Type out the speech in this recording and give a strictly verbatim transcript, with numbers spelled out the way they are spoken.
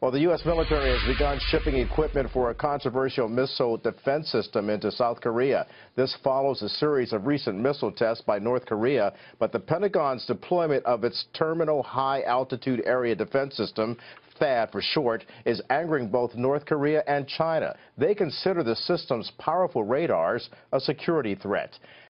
Well, the U S military has begun shipping equipment for a controversial missile defense system into South Korea. This follows a series of recent missile tests by North Korea, but the Pentagon's deployment of its Terminal High Altitude Area Defense System, THAAD for short, is angering both North Korea and China. They consider the system's powerful radars a security threat.